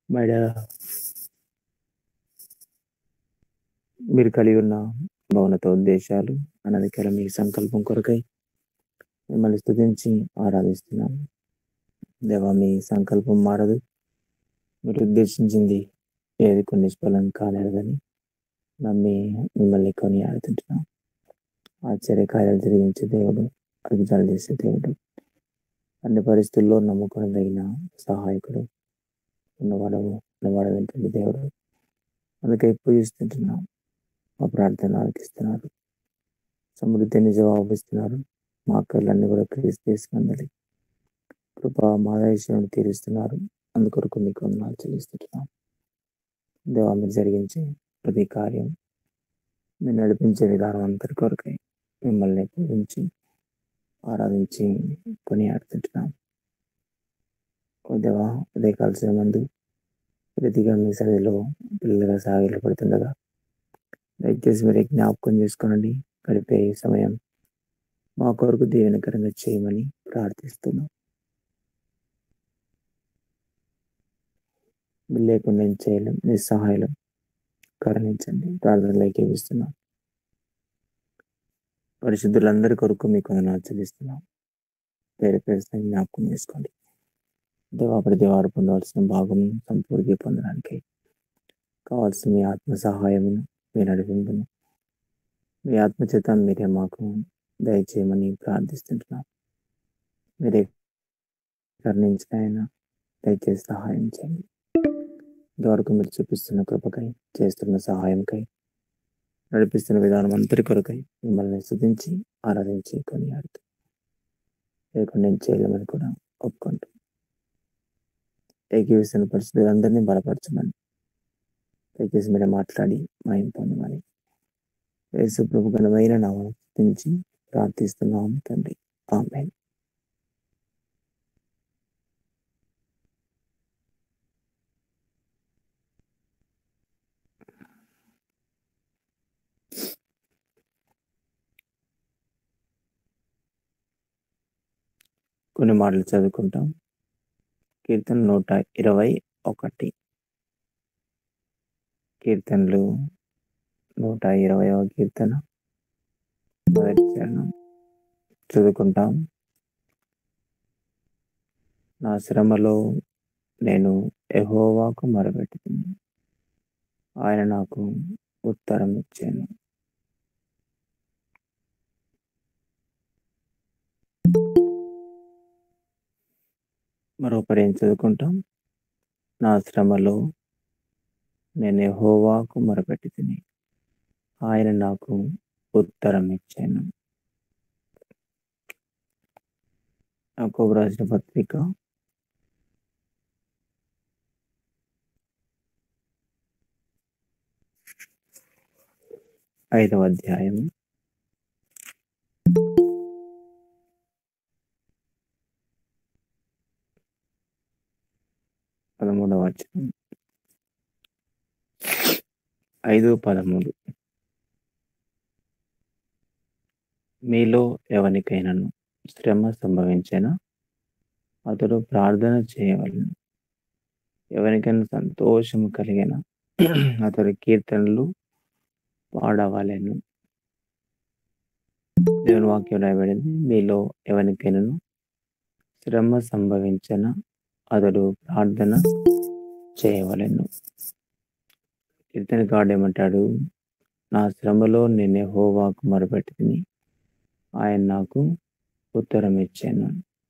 మైడ మీరు కలిగి ఉన్న భవనత ఉద్దేశాలు అనధికార మీ సంకల్పం కొరకై మిమ్మల్ని స్తుతించి ఆరాధిస్తున్నాం. దేవా, మీ సంకల్పం మారదు. మీరు ఉద్దేశించింది ఏది కొన్ని నిష్ఫలం కాలేదని నమ్మి మిమ్మల్ని కొని ఆడుతుంటున్నాం. ఆశ్చర్యకార్యాలు జరిగించే దేవుడు, అద్భుతాలు చేసే దేవుడు, అన్ని పరిస్థితుల్లో నమ్ముకునదగిన సహాయకుడు, ఉన్నవాడ వింటుంది దేవుడు. అందుకే పూజిస్తుంటున్నాం. మా ప్రార్థన ఆలకిస్తున్నారు, సమృద్ధిని జవాబిస్తున్నారు. మా కళ్ళన్నీ కూడా క్రీస్తునందలి కృప మాదేశ్వరుని తీరుస్తున్నారు. అందుకొరకు మీకు వందనాలు చెల్లిస్తుంటున్నాం. దేవా, మీరు జరిగించే ప్రతి కార్యం, మీరు నడిపించే విధానం అంతటి కొరకై మిమ్మల్ని పూజించి ఆరాధించి కొనియాడుతుంటున్నాం. ఓ దేవా, ఉదయ కాల్సిన మందు ప్రతిగా మీ సరిలో పిల్లలుగా సాగిలపడుతుండగా దయచేసి మీరు జ్ఞాపకం చేసుకోనండి. గడిపే సమయం మా కొరకు దీవెనకరంగా చేయమని ప్రార్థిస్తున్నాం. మీరు లేకుండా ఏం చేయలేం. నిస్సహాయం, కరుణించండి. ప్రార్థనలు ఏకీవిస్తున్నాం. పరిశుద్ధులందరి కొరకు మీకు వందనాలు చెల్లిస్తున్నాం. పేరు పేరు జ్ఞాపకం చేసుకోండి. ప్రతి వారు పొందవలసిన భాగం సంపూర్తి పొందడానికి కావాల్సిన మీ ఆత్మ సహాయమును, మీ నడిపింపును, మీ ఆత్మచేత మీరే మాకు దయచేయమని ప్రార్థిస్తుంటున్నాం. మీరే కరుణించిన ఆయన దయచేసి సహాయం చేయండి. ఇంతవరకు మీరు చూపిస్తున్న కృపకై, చేస్తున్న సహాయంకై, నడిపిస్తున్న విధానం అంతటి కొరకై మిమ్మల్ని స్తుతించి ఆరాధించి కొనియాడుతూ లేకుండా ఏం చేయలేమని కూడా ఒప్పుకుంటూ ఏకీవిస్తున్న పరిస్థితులందరినీ బలపరచమని దయచేసి మీరే మాట్లాడి మాయం పొందమని యేసు ప్రభు ఘనమైన నామమున స్తుతించి ప్రార్థిస్తున్నాము తండ్రి. ఆమేన్. కొన్ని మాటలు చదువుకుంటాం. కీర్తన 121. కీర్తనలు 120వ కీర్తన మొదటి చరణం చదువుకుంటాం. నా శ్రమలో నేను యెహోవాకు మొరపెట్టుకుని ఆయన నాకు ఉత్తరం ఇచ్చాను. మరొకరు ఏం చదువుకుంటాం. నా శ్రమలో నేను యెహోవాకు మొరపెట్టుకుని ఆయన నాకు ఉత్తరం ఇచ్చాను. యాకోబు రాసిన పత్రిక 5వ అధ్యాయం 13వ వచనం. 5:13. మీలో ఎవనికైనాను శ్రమ సంభవించినా అతడు ప్రార్థన చేయవలెను. ఎవరికైనా సంతోషము కలిగిన అతడు కీర్తనలు పాడవలెను. దేవుని వాక్యం రాయబడింది. మీలో ఎవరికైనాను శ్రమ సంభవించిన అతడు ప్రార్థన చేయవలెను. కీర్తనకారుడు ఏమంటాడు? నా శ్రమలో నేను యెహోవాకు మొరపెట్టుకుని ఆయన నాకు ఉత్తరం ఇచ్చాను.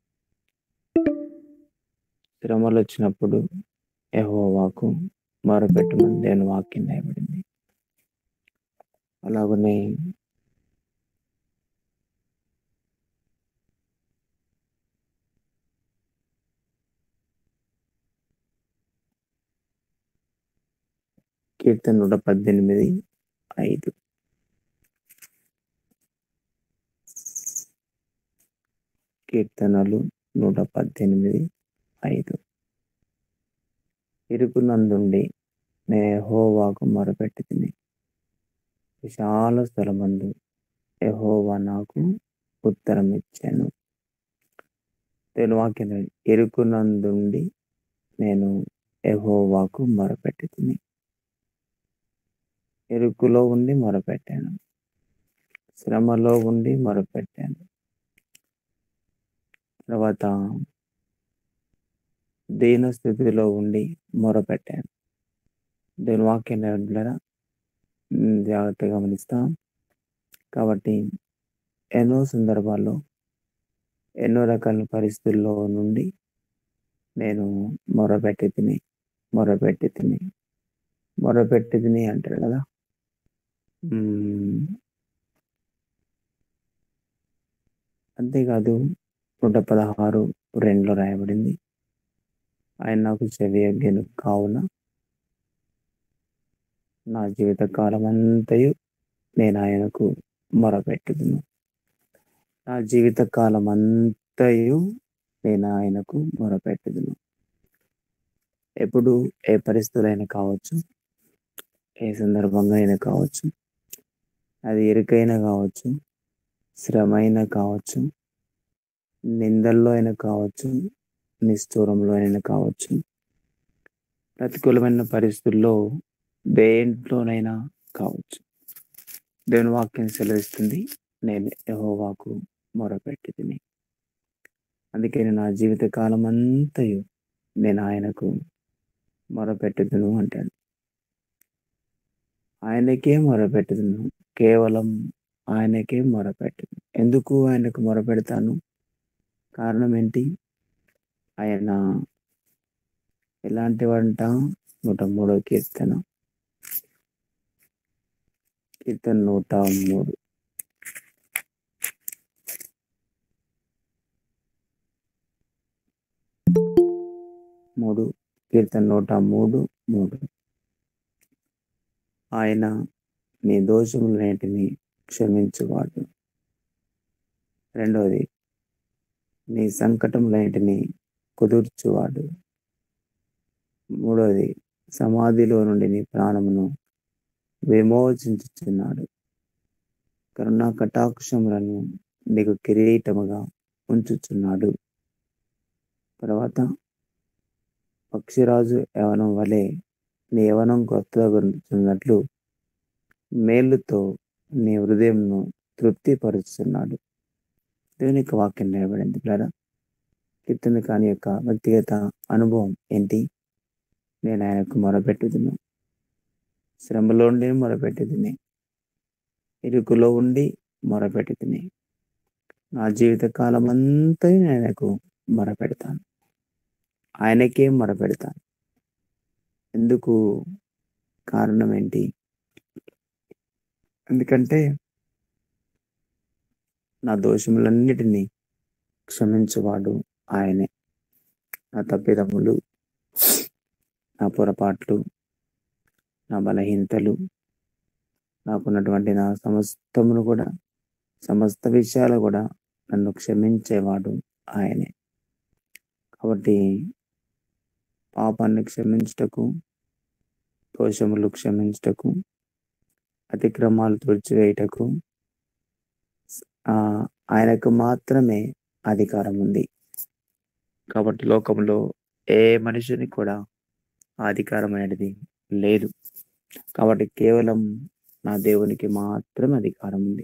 శ్రమలు వచ్చినప్పుడు యెహోవాకు మొరపెట్టమని దేవుని వాక్యం రాయబడింది. అలాగనే కీర్తన 118:5. కీర్తనలు 118:5. ఇరుకునందుండి నేను యెహోవాకు మొరపెట్టుకుని విశాల స్థలమందు యెహోవా నాకు ఉత్తరం ఇచ్చాను. దేవుని వాక్యం ఇరుకునందుండి నేను యెహోవాకు మొరపెట్టితిని. ఇరుకులో ఉండి మొరపెట్టాను. శ్రమలో ఉండి మొరపెట్టాను. తర్వాత దీన స్థితిలో ఉండి మొరపెట్టాను. దేవుని వాక్యం బిడ్డలారా జాగ్రత్తగా గమనిస్తాం. కాబట్టి ఎన్నో సందర్భాల్లో ఎన్నో రకాల పరిస్థితుల్లో నుండి నేను మొరపెట్టి తిని అంటాడు కదా. అంతేకాదు 116:2 రాయబడింది, ఆయన నాకు చెవియొగ్గెను కావున నా జీవిత కాలమంతయు నేను ఆయనకు మొరపెట్టుదును. నా జీవిత కాలమంతయు నేను ఆయనకు మొరపెట్టుదును. ఎప్పుడు ఏ పరిస్థితులైనా కావచ్చు, ఏ సందర్భంగా అయినా కావచ్చు, అది ఇరుకైనా కావచ్చు, శ్రమ అయినా కావచ్చు, నిందల్లో అయినా కావచ్చు, నిష్ఠూరంలో అయినా కావచ్చు, ప్రతికూలమైన పరిస్థితుల్లో దేంట్లోనైనా కావచ్చు, దేవుని వాక్యం సెలవిస్తుంది, నేను యెహోవాకు మొరపెట్టితిని. అందుకే నా జీవిత కాలం అంతయు నేను ఆయనకు మొరపెట్టుదును అంటాడు. ఆయనకే మొరపెట్టుదును, కేవలం ఆయనకే మొరపెట్టుదును. ఎందుకు ఆయనకు మొరపెడతాను? కారణం ఏంటి? ఆయన ఎలాంటి వంట? 103 కీర్తన 103. కీర్తన 103:3. ఆయన నీ దోషములన్నిటిని క్షమించువాడు. రెండవది, నీ సంకటములన్నిటిని కుదుర్చువాడు. మూడవది, సమాధిలో నుండి నీ ప్రాణమును విమోచించుచున్నాడు. కరుణా కటాక్షములను నీకు కిరీటముగా ఉంచుచున్నాడు. తర్వాత, పక్షిరాజు యవనం వలె నీ యవనం కొత్తగా గుర్తున్నట్లు మేలుతో నీ హృదయంను తృప్తిపరుచుతున్నాడు. దేవుని యొక్క వాక్యం నిలబడింది కదా. కీర్తనకాని యొక్క వ్యక్తిగత అనుభవం ఏంటి? నేను ఆయనకు మొరపెట్టుదును. శ్రమలో ఉండి మొరపెట్టుదుని, ఇరుకులో ఉండి మొరపెట్టుదుని. నా జీవిత కాలం అంతా నేను ఆయనకు మొరపెడతాను, ఆయనకే మొరపెడతాను. ఎందుకు? కారణం ఏంటి? ఎందుకంటే నా దోషములన్నిటినీ క్షమించువాడు ఆయనే. నా తప్పిదములు, నా పొరపాట్లు, నా బలహీనతలు, నాకున్నటువంటి నా సమస్త విషయాలు కూడా నన్ను క్షమించేవాడు ఆయనే. కాబట్టి పాపాన్ని క్షమించుటకు, దోషములు క్షమించుటకు, అతిక్రమాలు తుడిచివేయుటకు ఆయనకు మాత్రమే అధికారం ఉంది. కాబట్టి లోకంలో ఏ మనిషిని కూడా ఆ అధికారం అనేది లేదు. కాబట్టి కేవలం నా దేవునికి మాత్రమే అధికారం ఉంది.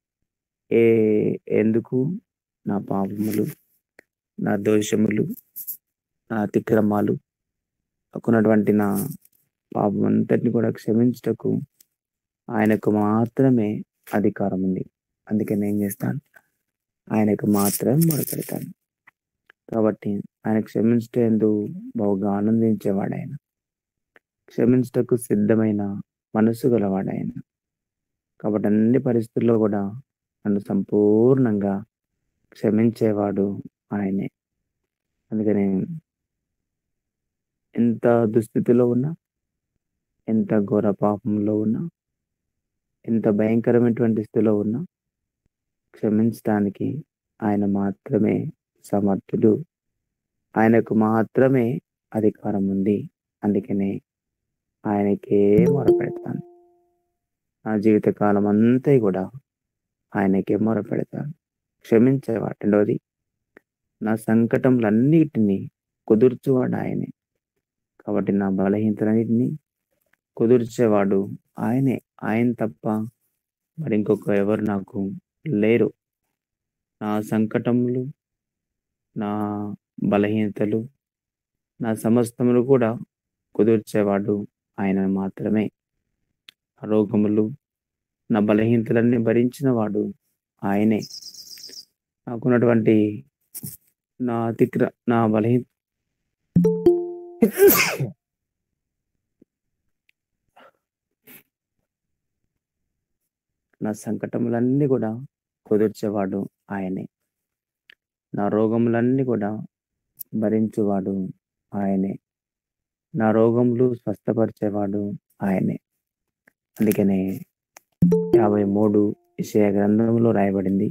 ఎందుకు? నా పాపములు, నా దోషములు, నా అతిక్రమాలు, ఉన్నటువంటి నా పాపం అంతటిని కూడా క్షమించుటకు ఆయనకు మాత్రమే అధికారం ఉంది. అందుకే నేను చేస్తాను, ఆయనకు మాత్రం మొరపెడతాను. కాబట్టి ఆయన క్షమించటందు బహుగా ఆనందించేవాడు. ఆయన క్షమించటకు సిద్ధమైన మనసు గలవాడు ఆయన. కాబట్టి అన్ని పరిస్థితుల్లో కూడా నన్ను సంపూర్ణంగా క్షమించేవాడు ఆయనే. అందుకని ఎంత దుస్థితిలో ఉన్నా, ఎంత ఘోర పాపంలో ఉన్నా, ఎంత భయంకరమైనటువంటి స్థితిలో ఉన్నా క్షమించడానికి ఆయన మాత్రమే సమర్థుడు, ఆయనకు మాత్రమే అధికారం ఉంది. అందుకనే ఆయనకే మొరపెడతాను. నా జీవిత కాలం అంతా కూడా ఆయనకే మొరపెడతాను. క్షమించేవాడు. రెండవది, నా సంకటములన్నిటినీ కుదుర్చువాడు ఆయనే. కాబట్టి నా బలహీనతలన్నిటిని కుదిర్చేవాడు ఆయనే. ఆయన తప్ప మరి ఇంకొక ఎవరు నాకు లేరు. నా సంకటములు, నా బలహీనతలు, నా సమస్తములు కూడా కుదిర్చేవాడు ఆయన మాత్రమే. రోగములు, నా బలహీనతలన్నీ భరించిన వాడు ఆయనే. నాకున్నటువంటి నా బలహీన నా సంకటములన్నీ కూడా కుదిర్చేవాడు ఆయనే. నా రోగములన్నీ కూడా భరించువాడు ఆయనే. నా రోగములు స్వస్థపరిచేవాడు ఆయనే. అందుకనే 53 యెషయా గ్రంథంలో రాయబడింది.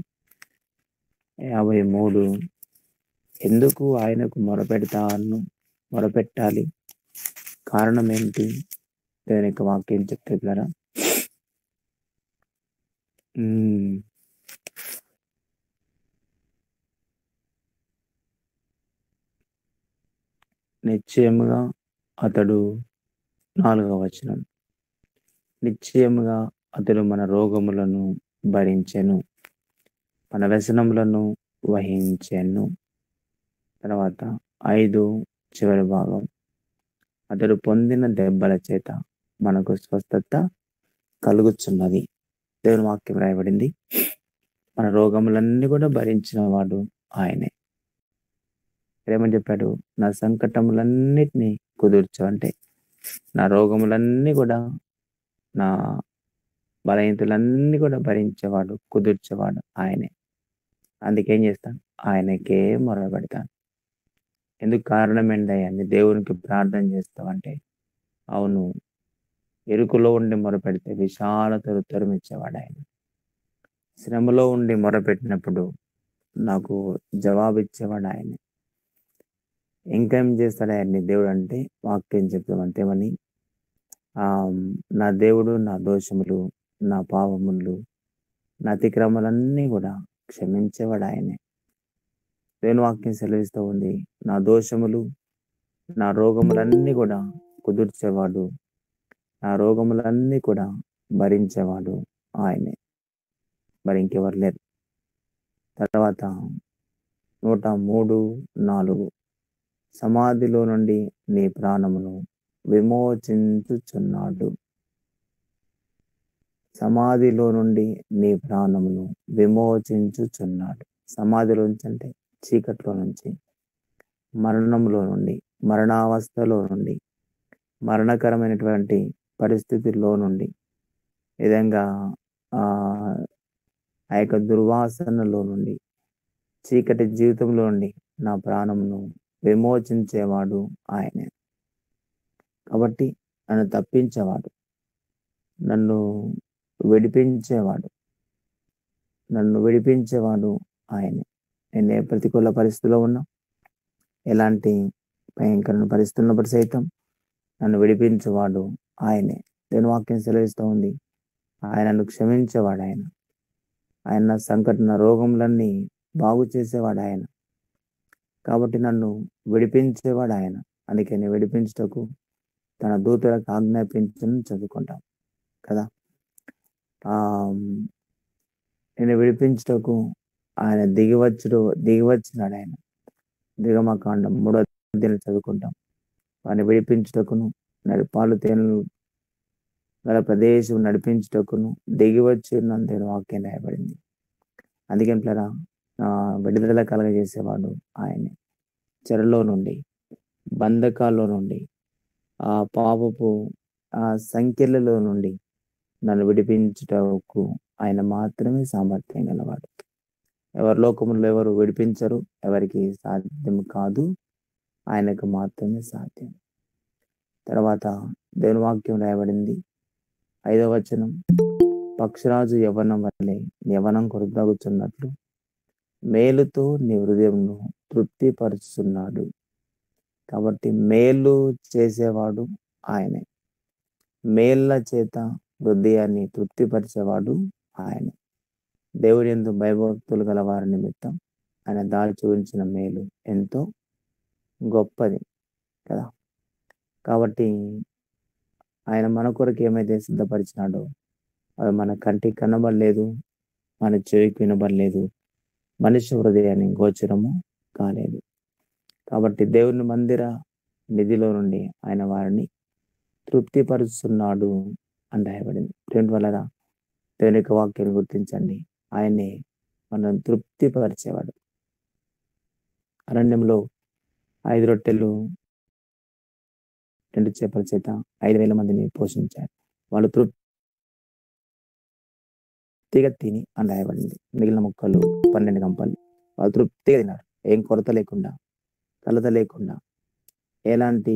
53 ఎందుకు ఆయనకు మొరపెట్టాలి? కారణం ఏంటి? దేవుని యొక్క వాక్యం చెప్తే పిల్లరా, నిశ్చయముగా అతడు 4వ వచనం, నిశ్చయముగా అతడు మన రోగములను భరించెను, మన వ్యసనములను వహించెను. తర్వాత 5 చివరి భాగం, అతడు పొందిన దెబ్బల చేత మనకు స్వస్థత కలుగుచున్నది. దేవుని వాక్యం రాయబడింది. మన రోగములన్నీ కూడా భరించిన వాడు ఆయనే. ఏమని చెప్పాడు? నా సంకటములన్నిటినీ కుదుర్చు అంటే నా రోగములన్నీ కూడా, నా బలహీనతలన్నీ కూడా భరించేవాడు, కుదుర్చేవాడు ఆయనే. అందుకేం చేస్తాను? ఆయనకే మొరపెడతాను. ఎందుకు? కారణం ఏంటయ్యా అని దేవునికి ప్రార్థన చేస్తావంటే, అవును, ఇరుకులో ఉండి మొరపెడితే విశాలతను ఉత్తరమిచ్చేవాడు ఆయన. శ్రమలో ఉండి మొరపెట్టినప్పుడు నాకు జవాబిచ్చేవాడు ఆయనే. ఇంకేం చేస్తాడు ఆయన్ని దేవుడు అంటే, వాక్యం చెప్తామంతేమని, నా దేవుడు నా దోషములు, నా పాపములు, నా అతిక్రమాలన్నీ కూడా క్షమించేవాడు ఆయనే. దేవుని వాక్యం సెలవిస్తూ ఉంది, నా దోషములు, నా రోగములన్నీ కూడా కుదుర్చేవాడు, నా రోగములన్నీ కూడా భరించేవాడు ఆయనే. మరి ఇంకెవరు లేరు. తర్వాత 103:4, సమాధిలో నుండి నీ ప్రాణమును విమోచించుచున్నాడు. సమాధిలో నుండి నీ ప్రాణమును విమోచించుచున్నాడు. సమాధిలోంచి అంటే చీకట్లో నుంచి, మరణంలో నుండి, మరణావస్థలో నుండి, మరణకరమైనటువంటి పరిస్థితుల్లో నుండి, విధంగా ఆ యొక్క దుర్వాసనలో నుండి, చీకటి జీవితంలో నుండి నా ప్రాణమును విమోచించేవాడు ఆయనే. కాబట్టి నన్ను తప్పించేవాడు, నన్ను విడిపించేవాడు ఆయనే. నేను ఏ ప్రతికూల పరిస్థితిలో ఉన్నా, ఎలాంటి భయంకరమైన పరిస్థితులు ఉన్నప్పుడు సైతం నన్ను విడిపించేవాడు ఆయనే. దేవుని వాక్యం సెలవిస్తూ ఉంది, ఆయనను క్షమించేవాడు ఆయన. ఆయన నా రోగములన్నీ బాగు చేసేవాడు ఆయన. కాబట్టి నన్ను విడిపించేవాడు ఆయన. అందుకని విడిపించుటకు తన దూతలకు ఆజ్ఞాపించని చదువుకుంటాం కదా. నేను విడిపించుటకు ఆయన దిగివచ్చినాడు ఆయన. దిగమకాండం 3వ అధ్యాయం చదువుకుంటాం. వారిని విడిపించుటకును, పాలు తేనెలు గల ప్రదేశం నడిపించుటకును దిగివచ్చి దేవుని వాక్యం రాయబడింది. అందుకే పిల్లరా, విడుదల కలగజేసేవాడు ఆయనే. చెరలో నుండి, బంధకాల్లో నుండి, ఆ పాపపు సంఖ్యలలో నుండి నన్ను విడిపించుటకు ఆయన మాత్రమే సామర్థ్యం గలవాడు. లోకములో ఎవరు విడిపించరు, ఎవరికి సాధ్యం కాదు, ఆయనకు మాత్రమే సాధ్యం. తర్వాత దేవుని వాక్యం రాయబడింది 5వ వచనం, పక్షిరాజు యవ్వనం వల్లే యవ్వనం కొరసాగుతున్నట్లు మేలుతో నీ హృదయంను తృప్తిపరుచుతున్నాడు. కాబట్టి మేలు చేసేవాడు ఆయనే. మేళ్ళ చేత హృదయాన్ని తృప్తిపరిచేవాడు ఆయనే. దేవుడి యందు భయభక్తులు గల వారి నిమిత్తం ఆయన దాచి ఉంచిన మేలు ఎంతో గొప్పది కదా. కాబట్టి ఆయన మన కొరకు ఏమైతే సిద్ధపరిచినాడో అవి మన కంటికి కనబడలేదు, మన చెవికి వినబడలేదు, మనిషి హృదయాన్ని గోచరము కాలేదు. కాబట్టి దేవుని మందిర నిధిలో నుండి ఆయన వారిని తృప్తిపరుస్తున్నాడు అని రాయబడింది. ప్రేమ వలన దేవుని యొక్క వాక్యాన్ని గుర్తించండి. ఆయనే మనం తృప్తిపరిచేవాడు. అరణ్యంలో 5 రొట్టెలు 2 చేపల చేత 5,000 మందిని పోషించారు. వాళ్ళు తృప్తిగా తిని అని రాయబడింది. మిగిలిన ముక్కలు 12 గంపలు. వాళ్ళు తృప్తిగా తిన్నారు. ఏం కొరత లేకుండా, కలత లేకుండా, ఎలాంటి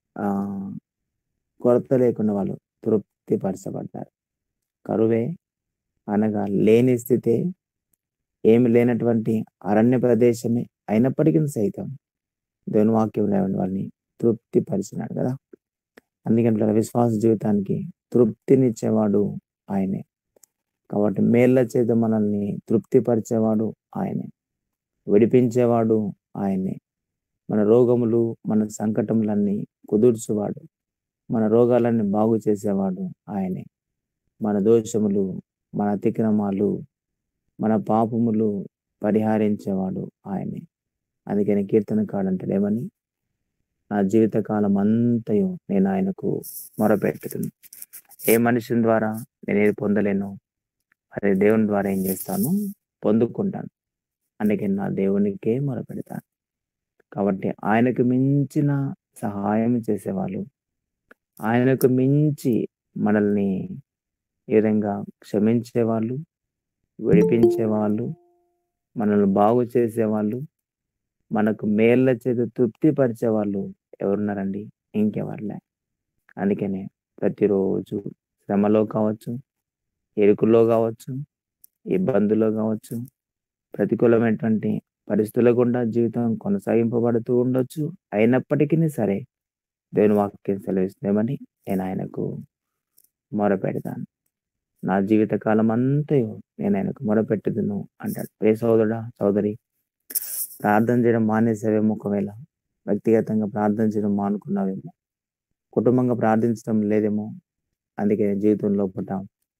కొరత లేకుండా వాళ్ళు తృప్తిపరచబడ్డారు. కరువే అనగా లేని స్థితే, ఏమి లేనటువంటి అరణ్య ప్రదేశమే అయినప్పటికీ సైతం దేవుని వాక్యం వాళ్ళని తృప్తిపరిచినాడు కదా. అందుకని విశ్వాస జీవితానికి తృప్తినిచ్చేవాడు ఆయనే. కాబట్టి మేళ్ల చేత మనల్ని తృప్తిపరిచేవాడు ఆయనే, విడిపించేవాడు ఆయనే. మన రోగములు, మన సంకటములన్నీ కుదుర్చువాడు, మన రోగాలన్నీ బాగు చేసేవాడు ఆయనే. మన దోషములు, మన అతిక్రమాలు, మన పాపములు పరిహరించేవాడు ఆయనే. అందుకని కీర్తనకారుడు అంటాడు ఏమని, నా జీవిత కాలం అంతయు నేను ఆయనకు మొరపెట్టుతును. ఏ మనిషిని ద్వారా నేను ఏది పొందలేను, అదే దేవుని ద్వారా ఏం చేస్తాను, పొందుకుంటాను. అందుకే నా దేవునికే మొరపెడతాను. కాబట్టి ఆయనకు మించిన సహాయం చేసేవాళ్ళు, ఆయనకు మించి మనల్ని ఈ విధంగా క్షమించేవాళ్ళు, విడిపించేవాళ్ళు, మనల్ని బాగు చేసేవాళ్ళు, మనకు మేళ్ల చేత తృప్తిపరిచేవాళ్ళు ఎవరున్నారండి? ఇంకెవర్లే. అందుకనే ప్రతిరోజు శ్రమలో కావచ్చు, ఇరుకులో కావచ్చు, ఇబ్బందుల్లో కావచ్చు, ప్రతికూలమైనటువంటి పరిస్థితుల గుండా జీవితం కొనసాగింపబడుతూ ఉండొచ్చు. అయినప్పటికీ సరే దేవుని వాక్యం సెలవిస్తుందేమని, నేను ఆయనకు మొరపెడతాను. నా జీవిత కాలం అంతయు నేను ఆయనకు మొరపెట్టుదును అంటాడు. ఏ సోదరుడా, సోదరి, ప్రార్థన చేయడం మానేసేవేమో, ఒకవేళ వ్యక్తిగతంగా ప్రార్థన చేయడం మానుకున్నావేమో, కుటుంబంగా ప్రార్థించడం లేదేమో, అందుకే జీవితం లోపల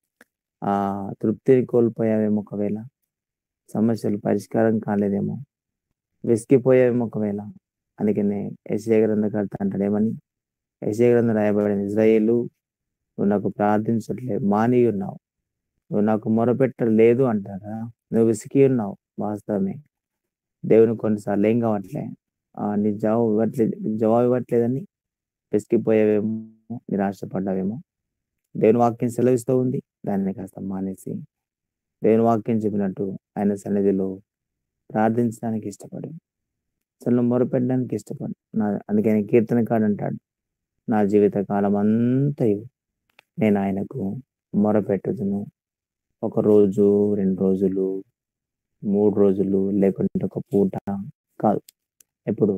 తృప్తిని కోల్పోయావేమో, ఒకవేళ సమస్యలు పరిష్కారం కాలేదేమో, విసిగిపోయావేమో ఒకవేళ. అందుకనే యెషయా గ్రంథకర్త అంటాడు ఏమని, యెషయా గ్రంథం రాయబడిన, ఇశ్రాయేలు నువ్వు నాకు ప్రార్థించట్లేదు, మాని ఉన్నావు, నువ్వు నాకు మొరపెట్టలేదు అంటారా, నువ్వు విసిగి ఉన్నావు. వాస్తవమే, దేవుని కొన్నిసార్లు ఏం కావట్లే, నీ జవాబు ఇవ్వట్లేదని విసిగిపోయావేమో, నిరాశపడ్డావేమో. దేవుని వాక్యం సెలవిస్తూ ఉంది, దాన్ని కాస్త మానేసి దేవుని వాక్యం చెప్పినట్టు ఆయన సన్నిధిలో ప్రార్థించడానికి ఇష్టపడు, అసలు మొరపెట్టడానికి ఇష్టపడు. అందుకని కీర్తనకారుడు అంటాడు, నా జీవిత కాలం అంతయు నేను ఆయనకు మొరపెట్టుదును. 1 రోజు, 2 రోజులు, 3 రోజులు, లేకుంటే ఒక పూట కాదు. ఎప్పుడు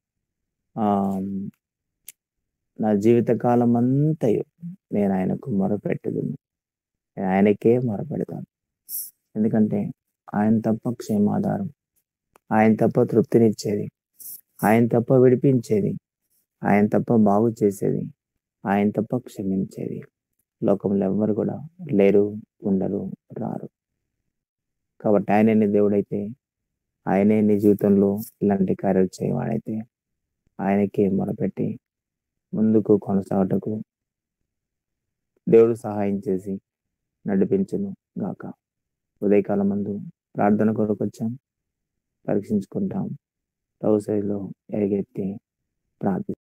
నా జీవిత కాలం అంతయు నేను ఆయనకు మొరపెట్టుదును. నేను ఆయనకే మొరపెడతాను. ఎందుకంటే ఆయన తప్ప క్షేమాధారం, ఆయన తప్ప తృప్తినిచ్చేది, ఆయన తప్ప విడిపించేది, ఆయన తప్ప బాగు చేసేది, ఆయన తప్ప క్షమించేది లోకంలో ఎవ్వరు కూడా లేరు, ఉండరు, రారు. కాబట్టి ఆయనే నీ దేవుడైతే, ఆయనే నీ జీవితంలో ఇలాంటి కార్యాలు చేయవాడైతే, ఆయనకే మొరపెట్టి ముందుకు కొనసాగటకు దేవుడు సహాయం చేసి నడిపించును గాక. ఉదయకాలం మందు ప్రార్థన కొరకు వచ్చాం, పరీక్షించుకుంటాం, ప్రభుసన్నిధిలో ఎలుగెత్తి ప్రార్థిస్తాం.